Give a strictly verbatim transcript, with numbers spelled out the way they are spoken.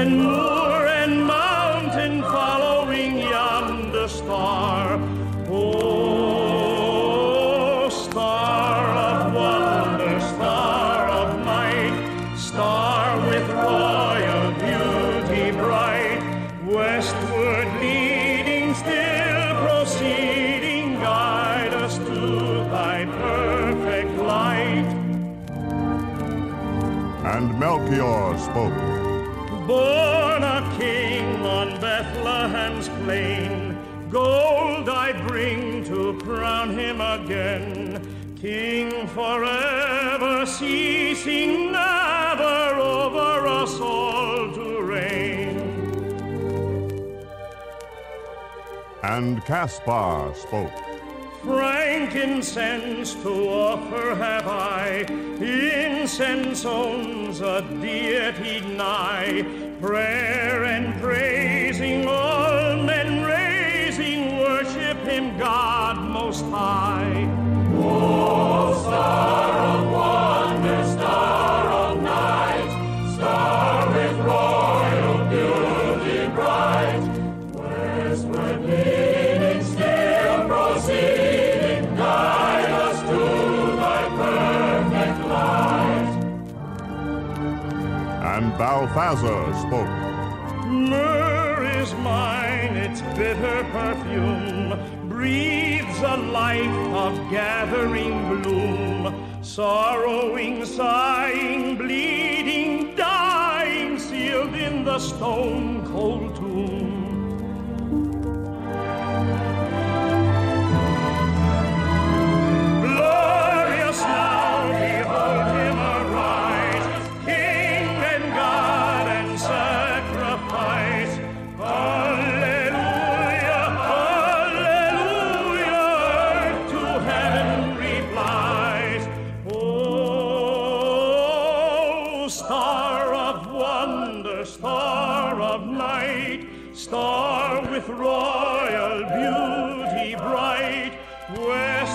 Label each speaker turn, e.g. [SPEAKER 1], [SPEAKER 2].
[SPEAKER 1] and moor and mountain following yonder star. Oh, star of wonder, star of might, star with royal beauty bright, westward leading, still proceeding, guide us to thy perfect light.
[SPEAKER 2] And Melchior spoke.
[SPEAKER 1] Born a king on Bethlehem's plain, gold I bring to crown him again, king forever, ceasing never over us all to reign.
[SPEAKER 2] And Caspar spoke.
[SPEAKER 1] Frankincense to offer have I, incense owns a deity nigh, prayer and praising all men raising, worship him God most high.
[SPEAKER 3] Oh, star of wonder, star of night, star with royal beauty bright, westward leading, still proceeding, guide us to thy perfect light.
[SPEAKER 2] And Balthazar spoke.
[SPEAKER 1] Myrrh is mine, its bitter perfume breathes a life of gathering bloom, sorrowing, sighing, bleeding, dying, sealed in the stone-cold tomb. Glorious now, behold him arise, King and God and sacrifice. Hallelujah, hallelujah, earth to heaven replies. Oh, star of wonder, star of night, star with royal beauty bright, where